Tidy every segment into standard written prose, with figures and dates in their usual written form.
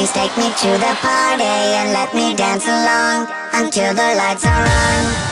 please take me to the party and let me dance along until the lights are on.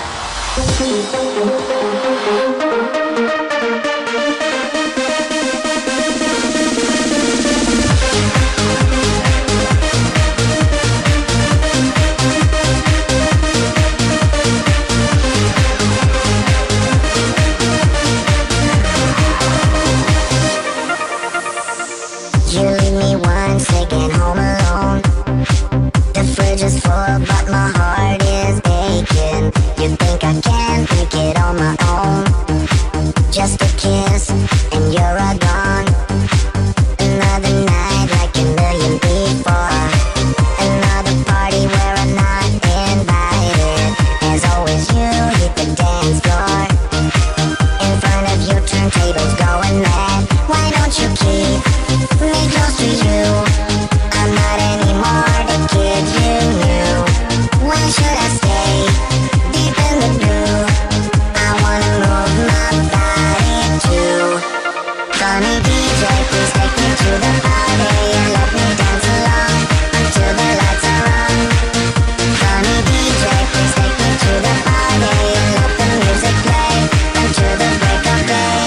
You leave me once, taking home alone. The fridge is full, but my heart is aching. You think I can make it on my own? Just a kiss, and you're all gone. Another night like a million before. Another party where I'm not invited. As always, you hit the dance floor. In front of your turntables going mad. Why don't you keep me close to you? I'm not anymore the kid you knew. Why should I stay deep in the blue? I wanna move my body too. Funny DJ, please take me to the party and let me dance along until the lights are on. Funny DJ, please take me to the party and let the music play until the break of day.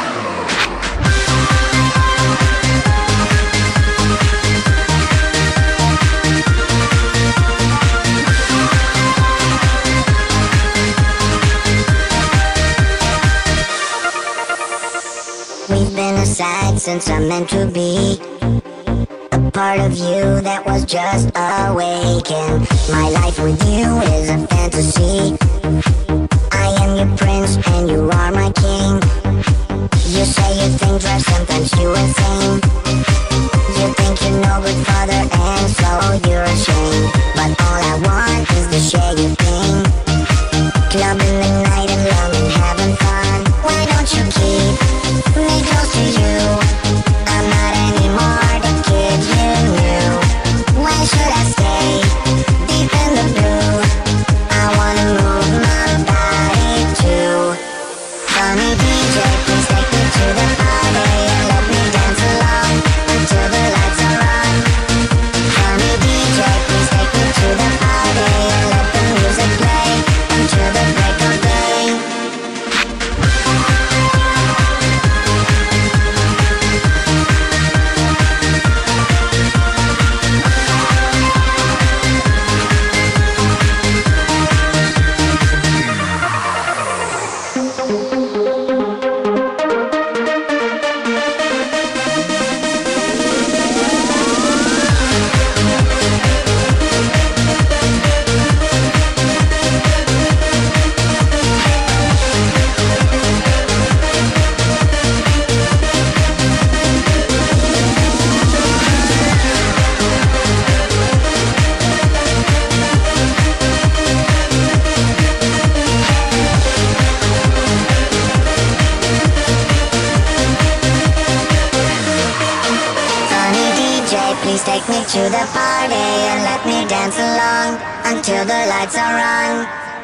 We've been aside since I'm meant to be. A part of you that was just awakened. My life with you is a fantasy. I am your prince and you are my king. You say you think drive, sometimes you insane. You think you're no good father and so you're ashamed. But all I want is to share your thing. Clubbing the night and long and having fun. Why don't you keep me close to you? I'm not anymore the kid you knew. Why should I stay deep in the blue? I wanna move my body too. Funny DJ, please take me to the party and let me dance along until the lights are on. Funny DJ, please take me to the party and let the music play until the break of day. Funny DJ, please take me to the party and let me dance along until the lights are on.